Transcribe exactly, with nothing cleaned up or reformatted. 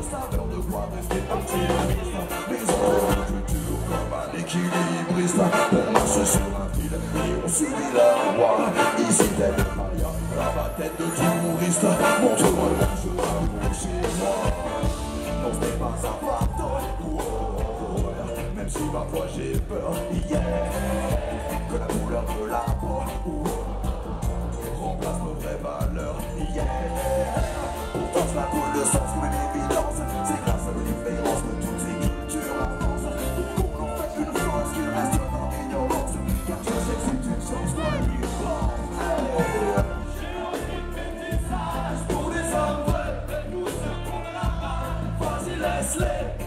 saveur de quoi rester optimiste. Mais on fait une culture comme un équilibriste. On marche sur un fil et on subit la loi. Ici tête de paria, là-bas tête de touriste. Montre-moi le jeu pour chez moi. Non, ce n'est pas un pardon. Même si parfois j'ai peur, yeah. Que la couleur de la peau remplace nos vraies valeurs, yeah. Pourtant cela coule de sens comme une évidence. C'est grâce à l'indifférence de toutes ces cultures en France pour qu'on fasse une France qui reste dans l'ignorance. Car je sais que c'est une chance pour la vie. J'ai envie de métissage pour les hommes vrais. Nous ceux qu'on a la main, vas-y laisse-les.